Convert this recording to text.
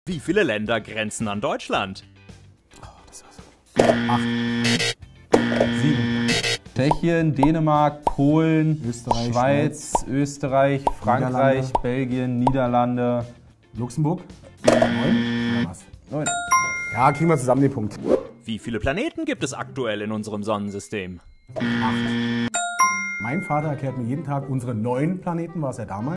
Wie viele Länder grenzen an Deutschland? Das war's. 8. 7. Tschechien, Dänemark, Polen, Österreich, Schweiz, Österreich, Frankreich, Niederlande. Belgien, Niederlande. Luxemburg. 9. Oder was? 9. Ja, kriegen wir zusammen den Punkt. Wie viele Planeten gibt es aktuell in unserem Sonnensystem? 8. Mein Vater erklärt mir jeden Tag unsere 9 Planeten, war es ja damals.